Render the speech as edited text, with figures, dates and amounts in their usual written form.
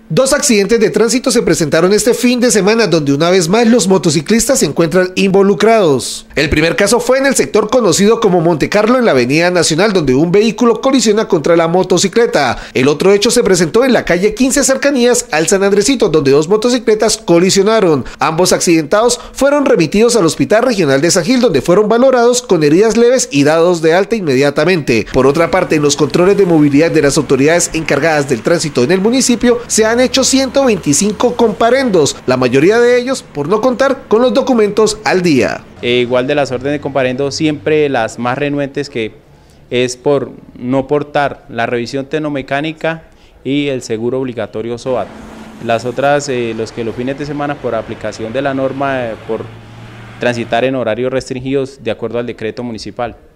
Dos accidentes de tránsito se presentaron este fin de semana donde una vez más los motociclistas se encuentran involucrados. El primer caso fue en el sector conocido como Montecarlo en la Avenida Nacional, donde un vehículo colisiona contra la motocicleta. El otro hecho se presentó en la calle 15 cercanías al San Andresito, donde dos motocicletas colisionaron. Ambos accidentados fueron remitidos al Hospital Regional de San Gil, donde fueron valorados con heridas leves y dados de alta inmediatamente. Por otra parte, en los controles de movilidad de las autoridades encargadas del tránsito en el municipio se han hecho 125 comparendos, la mayoría de ellos por no contar con los documentos al día. Igual de las órdenes de comparendo, siempre las más renuentes, que es por no portar la revisión tecnomecánica y el seguro obligatorio SOAT. Las otras, los fines de semana por aplicación de la norma, por transitar en horarios restringidos de acuerdo al decreto municipal.